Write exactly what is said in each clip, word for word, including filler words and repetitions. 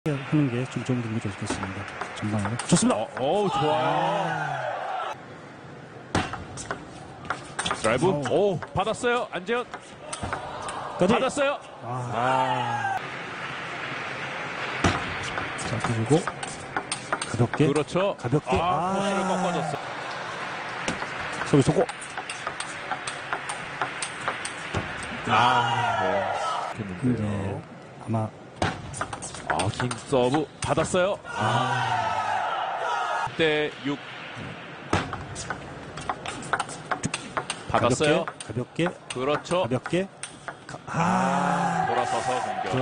하는 게 좀 좋은 게 좋겠습니다. 전방으로 좋습니다. 어, 오, 좋아요. 드라이브. 오, 오 받았어요. 안재현. 까지. 받았어요. 아. 아. 자, 그리고 가볍게. 그렇죠. 가볍게. 아, 코스를 아. 꺾어줬어. 서브 속고. 아, 네. 근데 아마 아, 긴 서브 받았어요. 아. 육 대 육. 받았어요. 가볍게. 가볍게. 그렇죠. 가볍게. 아. 돌아서서 공격.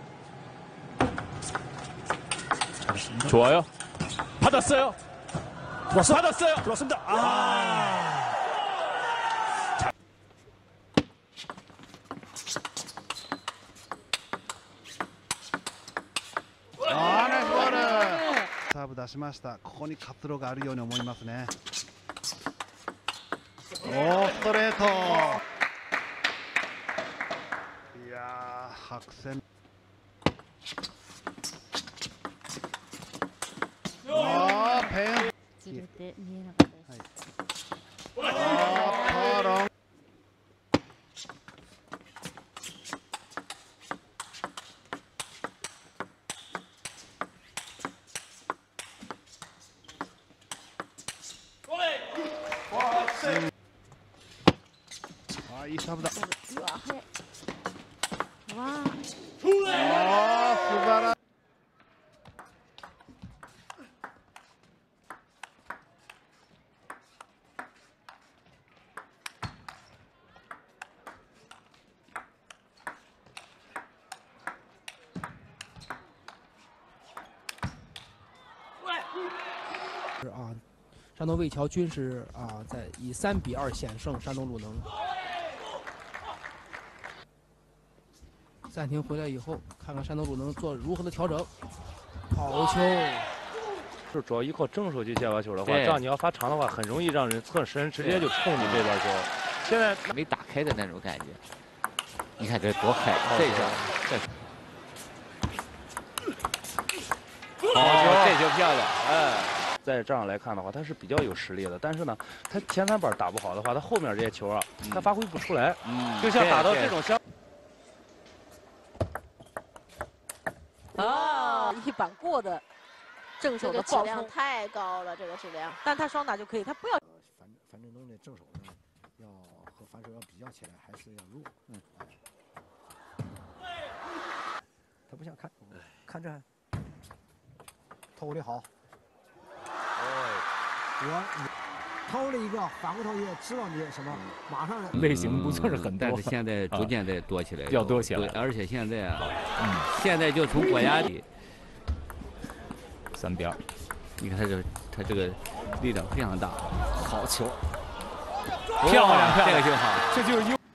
잘했습니다. 좋아요. 받았어요. 들어왔어. 받았어요. 들어왔습니다. 아. あーナイスボール。サーブ出しました。ここに活路があるように思いますね。おーストレート。いやー白線。あーペン。 ずれて見えなかったです。 はい、あーパーロン。あ、いいサーブだ。 うわ、早い。わあ。 あー素晴らしい。 啊，山东魏桥军是啊，在以三比二险胜山东鲁能。暂停回来以后，看看山东鲁能做如何的调整。好球！ 就主要依靠正手去接发球的话，这样你要发长的话，很容易让人侧身直接就冲你这边球。现在没打开的那种感觉。你看这多嗨！这球，这。好球，这球漂亮！哎。 在这样来看的话，他是比较有实力的，但是呢，他前三板打不好的话，他后面这些球啊，嗯、他发挥不出来。嗯，就像打到这种相。 啊，一板过的正手的质量太高了，这个质量。 但他双打就可以，他不要。 樊樊振东的正手呢，要和反手要比较起来，还是要弱。嗯。他不想看，看这，偷的好。 我偷了一个，反过头也知道你什么，马上类型不算是很多，但是现在逐渐在多起来， 要多起来。 而且现在啊，嗯，现在就从国家里三比二， 你看他这他这个力量非常大， 好球，漂亮，这个就好，这就是优。